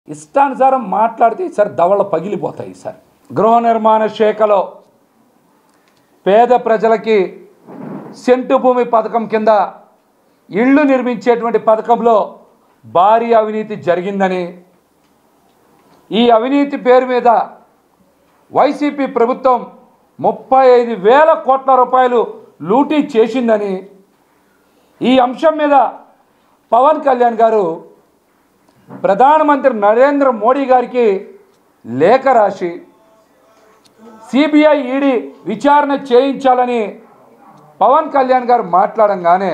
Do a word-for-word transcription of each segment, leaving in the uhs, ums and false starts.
ఇష్టానుసారం మాట్లాడితే ఈసారి దవళ్ళ పగిలిపోతాయి. ఈసారి గృహ నిర్మాణ శాఖలో పేద ప్రజలకి సెంటు భూమి పథకం కింద ఇళ్ళు నిర్మించేటువంటి పథకంలో భారీ అవినీతి జరిగిందని, ఈ అవినీతి పేరు మీద వైసీపీ ప్రభుత్వం ముప్పై ఐదు వేల కోట్ల రూపాయలు లూటీ చేసిందని, ఈ అంశం మీద పవన్ కళ్యాణ్ గారు ప్రధానమంత్రి నరేంద్ర మోడీ గారికి లేఖ రాసి సిబిఐ ఈడీ విచారణ చేయించాలని పవన్ కళ్యాణ్ గారు మాట్లాడంగానే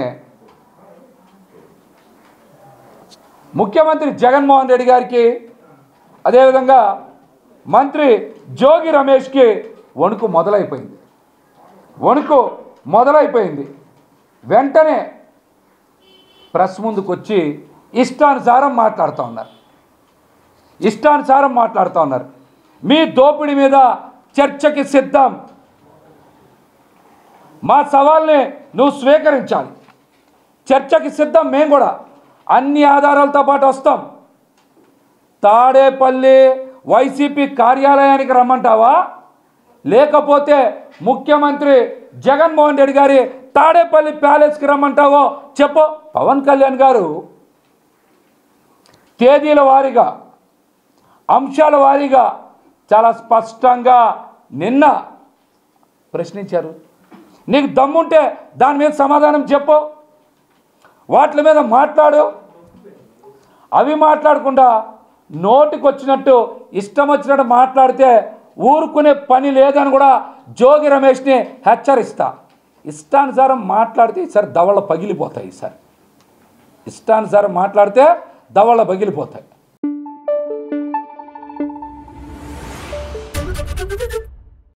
ముఖ్యమంత్రి జగన్మోహన్ రెడ్డి గారికి అదేవిధంగా మంత్రి జోగి రమేష్కి వణుకు మొదలైపోయింది వణుకు మొదలైపోయింది వెంటనే ప్రెస్ ముందుకు వచ్చి ఇష్టానుసారం మాట్లాడుతూ ఉన్నారు ఇష్టానుసారం మాట్లాడుతూ ఉన్నారు మీ దోపిడీ మీద చర్చకి సిద్ధం, మా సవాల్ని నువ్వు స్వీకరించాలి, చర్చకి సిద్ధం, మేము కూడా అన్ని ఆధారాలతో పాటు వస్తాం. తాడేపల్లి వైసీపీ కార్యాలయానికి రమ్మంటావా, లేకపోతే ముఖ్యమంత్రి జగన్మోహన్ రెడ్డి గారి తాడేపల్లి ప్యాలెస్కి రమ్మంటావో చెప్పు. పవన్ కళ్యాణ్ గారు తేదీల వారీగా అంశాల వారీగా చాలా స్పష్టంగా నిన్న ప్రశ్నించారు. నీకు దమ్ముంటే దాని మీద సమాధానం చెప్పు, వాటి మీద మాట్లాడు. అవి మాట్లాడకుండా నోటికి వచ్చినట్టు ఇష్టం వచ్చినట్టు మాట్లాడితే ఊరుకునే పని లేదని కూడా జోగి రమేష్ని హెచ్చరిస్తా. ఇష్టానుసారం మాట్లాడితే ఈసారి దవళ్ళ పగిలిపోతాయి. ఈసారి ఇష్టానుసారం మాట్లాడితే దవళ్ళ పగిలిపోతాయి.